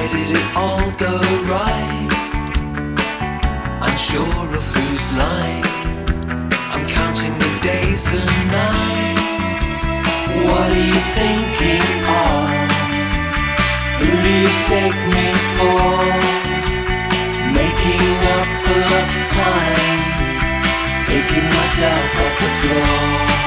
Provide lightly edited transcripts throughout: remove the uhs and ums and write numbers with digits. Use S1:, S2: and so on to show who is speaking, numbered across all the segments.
S1: did it all go right? Unsure of whose line. I'm counting the days and nights. What are you thinking of? Who do you take me for? Making up for lost time, picking myself off the floor.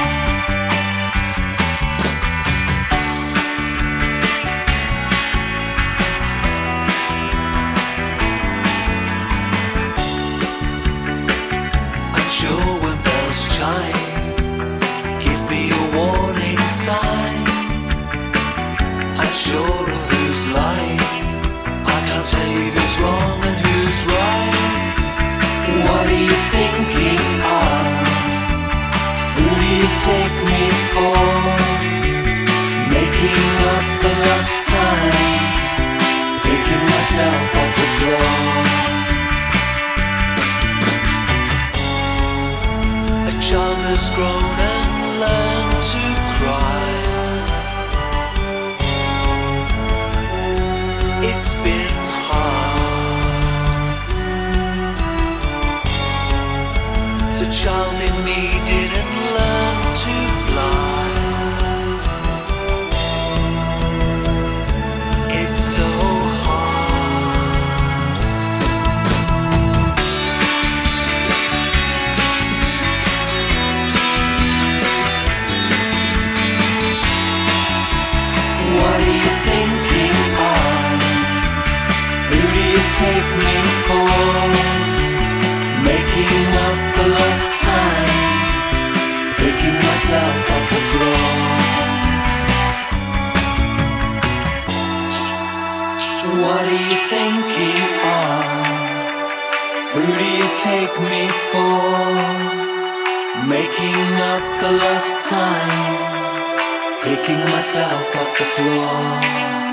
S1: Unsure when bells chime, give me a warning sign. Unsure of whose line, I can't tell you who's wrong and who's right. What are you thinking of? Who do you take me for? Making up for lost time, picking myself off the floor. A child has grown and learned to cry. It's been hard. The child in me didn't learn to fly. It's so hard. What are you thinking of? Who do you take me for? Making up for lost time, picking myself off the floor. What are you thinking of? Who do you take me for? Making up for lost time, picking myself off the floor.